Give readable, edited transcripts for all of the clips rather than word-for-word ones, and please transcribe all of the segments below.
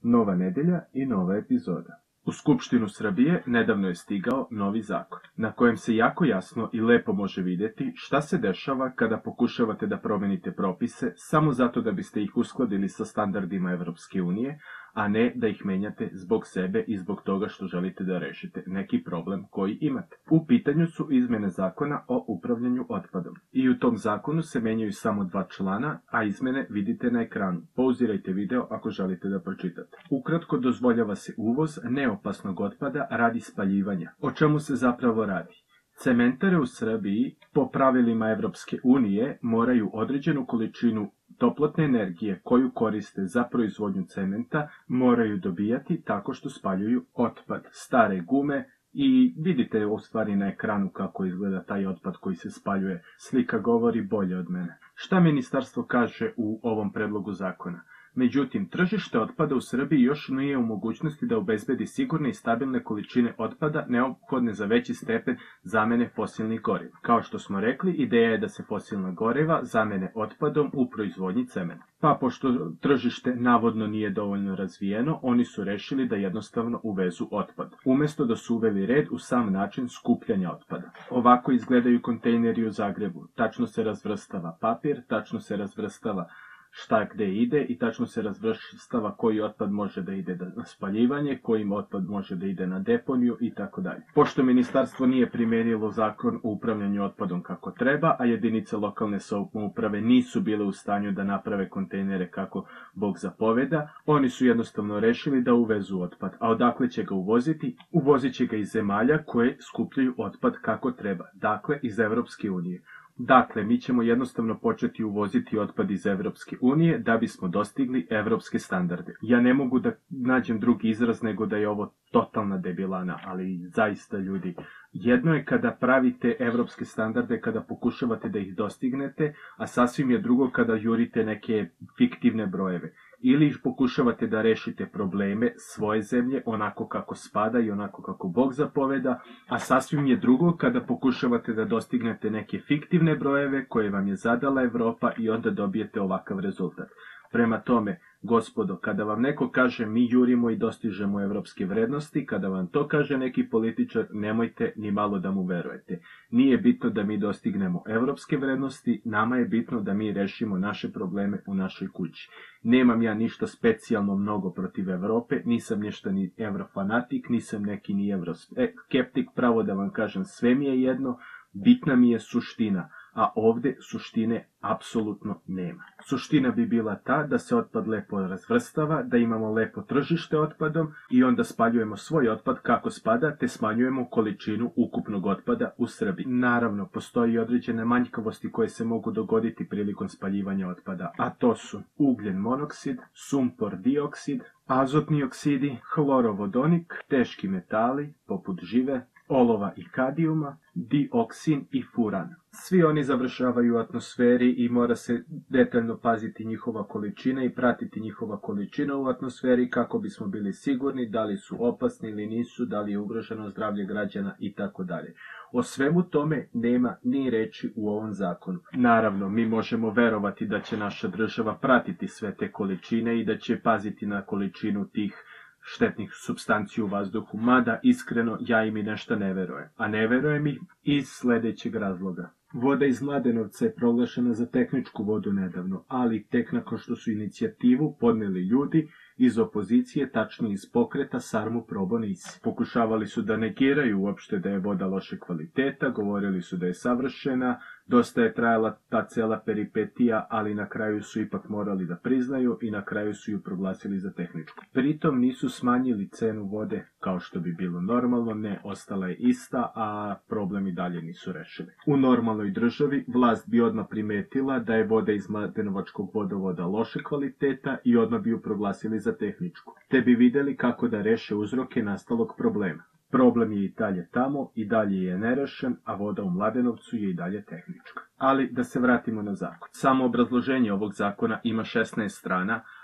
Nova nedelja i nova epizoda. U Skupštinu Srbije nedavno je stigao novi zakon, na kojem se jako jasno i lepo može vidjeti šta se dešava kada pokušavate da promenite propise samo zato da biste ih uskladili sa standardima Evropske unije, a ne da ih menjate zbog sebe i zbog toga što želite da rešite neki problem koji imate. U pitanju su izmene zakona o upravljanju otpadom. I u tom zakonu se menjaju samo 2 člana, a izmene vidite na ekranu. Pauzirajte video ako želite da pročitate. Ukratko, dozvoljava se uvoz neopasnog otpada radi spaljivanja. O čemu se zapravo radi? Cementare u Srbiji po pravilima Evropske unije moraju određenu količinu toplotne energije koju koriste za proizvodnju cementa moraju dobijati tako što spaljuju otpad, stare gume i vidite u stvari na ekranu kako izgleda taj otpad koji se spaljuje. Slika govori bolje od mene. Šta ministarstvo kaže u ovom predlogu zakona? Međutim, tržište otpada u Srbiji još nije u mogućnosti da obezbedi sigurne i stabilne količine otpada neophodne za veći stepen zamene fosilnih goriva. Kao što smo rekli, ideja je da se fosilna goriva zamene otpadom u proizvodnji cementa. Pa pošto tržište navodno nije dovoljno razvijeno, oni su rešili da jednostavno uvezu otpad, umesto da su uveli red u sam način skupljanja otpada. Ovako izgledaju kontejneri u Zagrebu. Tačno se razvrstava papir, tačno se razvrstava šta gde ide i tačno se razvrstava koji otpad može da ide na spaljivanje, koji otpad može da ide na deponiju i tako dalje. Pošto ministarstvo nije primenilo zakon o upravljanju otpadom kako treba, a jedinice lokalne samouprave nisu bile u stanju da naprave kontejnere kako Bog zapoveda, oni su jednostavno rešili da uvezu otpad. A odakle će ga uvoziti? Uvozit će ga iz zemalja koje skupljaju otpad kako treba, dakle iz Evropske unije. Dakle, mi ćemo jednostavno početi uvoziti otpad iz Evropske unije da bismo dostigli evropske standarde. Ja ne mogu da nađem drugi izraz nego da je ovo totalna debilana, ali zaista ljudi. Jedno je kada pravite evropske standarde, kada pokušavate da ih dostignete, a sasvim je drugo kada jurite neke fiktivne brojeve. Ili pokušavate da rešite probleme svoje zemlje onako kako spada i onako kako Bog zapoveda, a sasvim je drugo kada pokušavate da dostignete neke fiktivne brojeve koje vam je zadala Evropa i onda dobijete ovakav rezultat. Prema tome, gospodo, kada vam neko kaže mi jurimo i dostižemo evropske vrednosti, kada vam to kaže neki političar, nemojte ni malo da mu verujete. Nije bitno da mi dostignemo evropske vrednosti, nama je bitno da mi rešimo naše probleme u našoj kući. Nemam ja ništa specijalno mnogo protiv Evrope, nisam ništa ni evrofanatik, nisam neki ni evroskeptik, pravo da vam kažem, sve mi je jedno, bitna mi je suština. A ovde suštine apsolutno nema. Suština bi bila ta da se otpad lepo razvrstava, da imamo lepo tržište otpadom i onda spaljujemo svoj otpad kako spada, te smanjujemo količinu ukupnog otpada u Srbiji. Naravno, postoji određene manjkavosti koje se mogu dogoditi prilikom spaljivanja otpada, a to su ugljen monoksid, sumpor dioksid, azotni oksidi, hlorovodonik, teški metali poput žive, olova i kadijuma, dioksin i furan. Svi oni završavaju u atmosferi i mora se detaljno paziti njihova količina i pratiti njihova količina u atmosferi kako bismo bili sigurni da li su opasni ili nisu, da li je ugroženo zdravlje građana i tako dalje. O svemu tome nema ni reči u ovom zakonu. Naravno, mi možemo verovati da će naša država pratiti sve te količine i da će paziti na količinu tih štetnih supstanci u vazduhu, mada iskreno ja im i nešto ne verujem. A ne verujem ih iz sledećeg razloga. Voda iz Mladenovca je proglašena za tehničku vodu nedavno, ali tek nakon što su inicijativu podneli ljudi iz opozicije, tačnije iz pokreta Sarmu pro bonis. Pokušavali su da negiraju uopšte da je voda loše kvaliteta, govorili su da je savršena, dosta je trajala ta cela peripetija, ali na kraju su ipak morali da priznaju i na kraju su ju proglasili za tehničku. Pritom nisu smanjili cenu vode kao što bi bilo normalno, ne, ostala je ista, a problem i dalje nisu rešili. U normalnoj državi vlast bi odmah primetila da je voda iz Mladenovačkog vodovoda loše kvaliteta i odmah bi ju proglasili za tehničku, te bi videli kako da reše uzroke nastalog problema. Problem je i dalje tamo, i dalje je nerešen, a voda u Mladenovcu je i dalje tehnička. Ali da se vratimo na zakon. Samo obrazloženje ovog zakona ima 16 strana,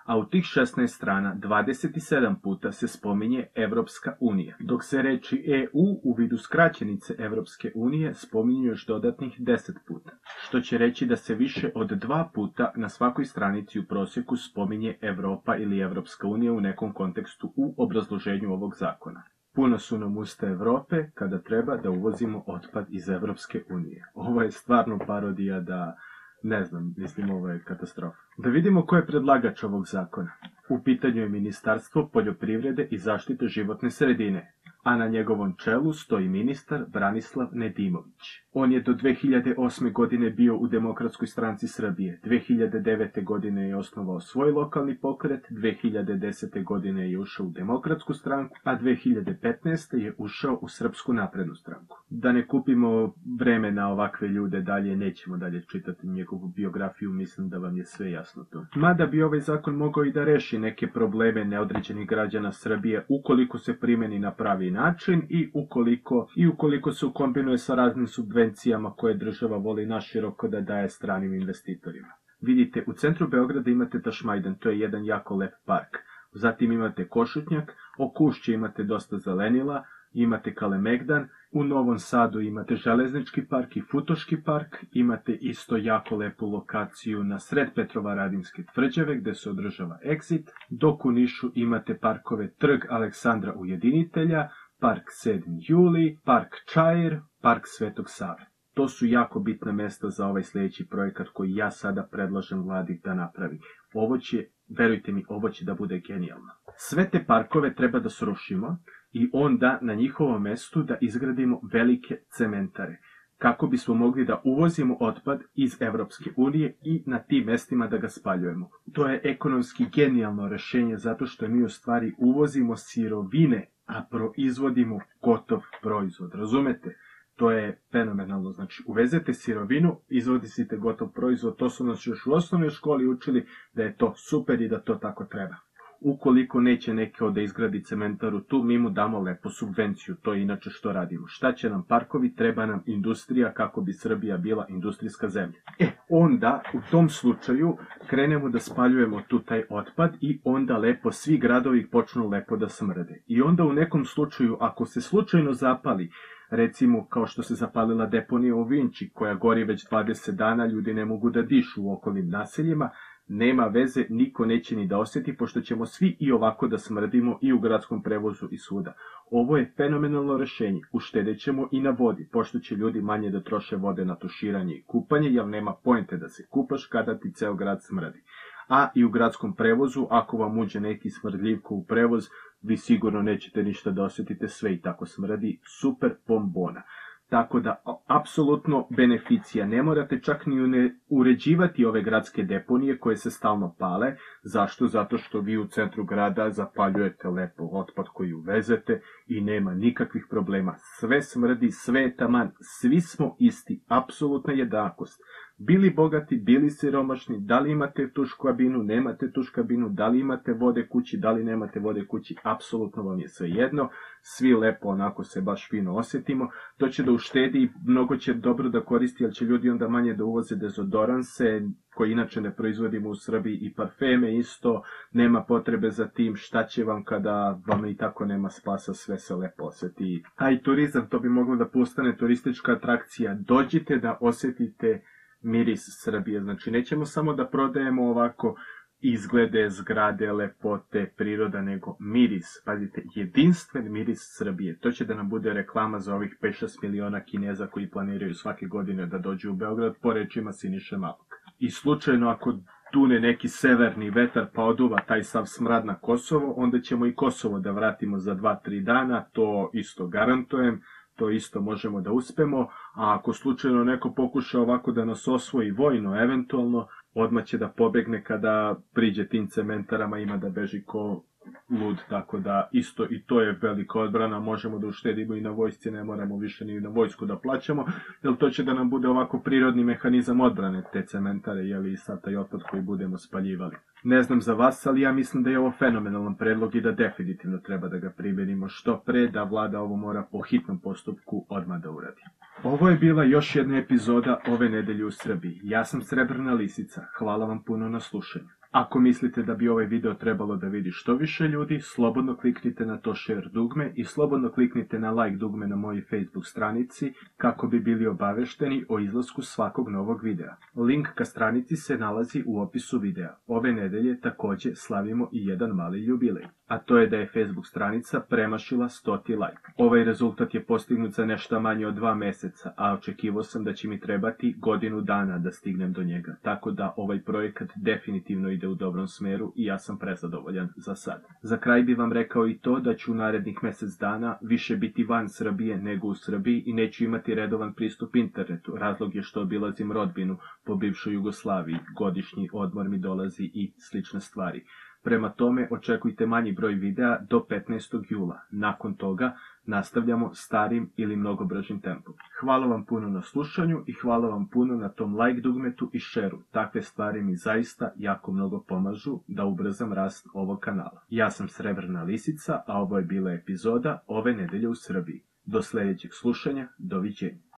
a u tih 16 strana 27 puta se spominje Evropska unija, dok se reči EU u vidu skraćenice Evropske unije spominju još dodatnih 10 puta, što će reći da se više od 2 puta na svakoj stranici u prosjeku spominje Evropa ili Evropska unija u nekom kontekstu u obrazloženju ovog zakona. Puno su nam usta Evrope kada treba da uvozimo otpad iz Evropske unije. Ovo je stvarno parodija da, ne znam, mislim ovo je katastrofa. Da vidimo ko je predlagač ovog zakona. U pitanju je Ministarstvo poljoprivrede i zaštite životne sredine, a na njegovom čelu stoji ministar Branislav Nedimović. On je do 2008. godine bio u Demokratskoj stranci Srbije, 2009. godine je osnovao svoj lokalni pokret, 2010. godine je ušao u Demokratsku stranku, a 2015. je ušao u Srpsku naprednu stranku. Da ne kupimo vreme na ovakve ljude dalje, nećemo dalje čitati njegovu biografiju, mislim da vam je sve jasno to. Mada bi ovaj zakon mogao i da reši neke probleme neodređenih građana Srbije ukoliko se primeni na pravi način i ukoliko se ukombinuje sa raznim subvencijama koje država voli naširoko da daje stranim investitorima. Vidite, u centru Beograda imate Tašmajdan, to je jedan jako lep park. Zatim imate Košutnjak, oko Ušća imate dosta zelenila, imate Kalemegdan, u Novom Sadu imate Železnički park i Futoški park, imate isto jako lepu lokaciju na sred Petrovaradinske tvrđave gde se održava Exit, dok u Nišu imate parkove Trg Aleksandra Ujedinitelja, Park 7. juli, Park Čair, Park Svetog Save. To su jako bitna mesta za ovaj sljedeći projekat koji ja sada predlažem vladi da napravi. Ovo će, verujte mi, ovo će da bude genijalno. Sve te parkove treba da srušimo i onda na njihovom mestu da izgradimo velike cementare, kako bismo mogli da uvozimo otpad iz Evropske unije i na tim mestima da ga spaljujemo. To je ekonomski genijalno rešenje zato što mi u stvari uvozimo sirovine, a proizvodimo gotov proizvod, razumete? To je fenomenalno, znači uvezete sirovinu, izvodite gotov proizvod, to su nas još u osnovnoj školi učili da je to super i da to tako treba. Ukoliko neće neko da izgradi cementaru tu, mi mu damo lepo subvenciju, to je inače što radimo. Šta će nam parkovi? Treba nam industrija kako bi Srbija bila industrijska zemlja. Onda u tom slučaju krenemo da spaljujemo tu taj otpad i onda lepo svi gradovi počnu lepo da smrde. I onda u nekom slučaju, ako se slučajno zapali, recimo kao što se zapalila deponija u Vinči koja gori već 20 dana, ljudi ne mogu da dišu u okolnim naseljima, nema veze, niko neće ni da osjeti, pošto ćemo svi i ovako da smrdimo i u gradskom prevozu i svuda. Ovo je fenomenalno rešenje, uštedećemo i na vodi, pošto će ljudi manje da troše vode na tuširanje i kupanje, jer nema poente da se kupaš kada ti ceo grad smrdi. A i u gradskom prevozu, ako vam uđe neki smrdljivko u prevoz, vi sigurno nećete ništa da osjetite, sve i tako smrdi, super bombona. Tako da, apsolutno beneficija. Ne morate čak ni uređivati ove gradske deponije koje se stalno pale. Zašto? Zato što vi u centru grada zapaljujete lepo otpad koji uvezete i nema nikakvih problema. Sve smrdi, sve je taman, svi smo isti, apsolutna jednakost. Bili bogati, bili siromašni, da li imate tuš kabinu, nemate tuš kabinu, da li imate vode kući, da li nemate vode kući, apsolutno vam je sve jedno, svi lepo onako se baš fino osjetimo, to će da uštedi i mnogo će dobro da koristi, jer će ljudi onda manje da uvoze dezodoranse, koji inače ne proizvodimo u Srbiji, i parfeme isto, nema potrebe za tim, šta će vam kada vam i tako nema spasa, sve se lepo osjeti. A i turizam, to bi moglo da postane turistička atrakcija, dođite da osjetite miris Srbije, znači nećemo samo da prodajemo ovako izglede, zgrade, lepote, priroda, nego miris, pazite, jedinstven miris Srbije. To će da nam bude reklama za ovih 5-6 miliona Kineza koji planiraju svake godine da dođu u Beograd, po rečima Siniše Malog. I slučajno ako dune neki severni vetar pa oduva taj sav smrad na Kosovo, onda ćemo i Kosovo da vratimo za 2-3 dana, to isto garantujem. To isto možemo da uspemo, a ako slučajno neko pokuša ovako da nas osvoji vojno, eventualno, odmah će da pobegne kada priđe tim cementarama, ima da beži ko lud, tako da isto i to je velika odbrana, možemo da uštedimo i na vojsci, ne moramo više ni na vojsku da plaćamo, jer to će da nam bude ovako prirodni mehanizam odbrane te cementare, jeli i sad taj otpad koji budemo spaljivali. Ne znam za vas, ali ja mislim da je ovo fenomenalan predlog i da definitivno treba da ga primenimo što pre, da vlada ovo mora po hitnom postupku odmah da uradi. Ovo je bila još jedna epizoda ove nedelje u Srbiji. Ja sam Srebrna lisica, hvala vam puno na slušanju. Ako mislite da bi ovaj video trebalo da vidi što više ljudi, slobodno kliknite na to share dugme i slobodno kliknite na like dugme na mojoj Facebook stranici kako bi bili obavešteni o izlasku svakog novog videa. Link ka stranici se nalazi u opisu videa. Ove nedelje takođe slavimo i jedan mali jubilej, a to je da je Facebook stranica premašila 100 like. Ovaj rezultat je postignut za nešto manje od 2 meseca, a očekivao sam da će mi trebati godinu dana da stignem do njega, tako da ovaj projekat definitivno ide u dobrom smeru i ja sam prezadovoljan za sad. Za kraj bi vam rekao i to da ću u narednih mesec dana više biti van Srbije nego u Srbiji i neću imati redovan pristup internetu. Razlog je što obilazim rodbinu po bivšoj Jugoslaviji, godišnji odmor mi dolazi i slične stvari. Prema tome, očekujte manji broj videa do 15. jula. Nakon toga nastavljamo starim ili mnogo bržim tempom. Hvala vam puno na slušanju i hvala vam puno na tom like dugmetu i šeru. Takve stvari mi zaista jako mnogo pomažu da ubrzam rast ovog kanala. Ja sam Srebrna lisica, a ovo je bila epizoda ove nedelje u Srbiji. Do sljedećeg slušanja, doviđenja.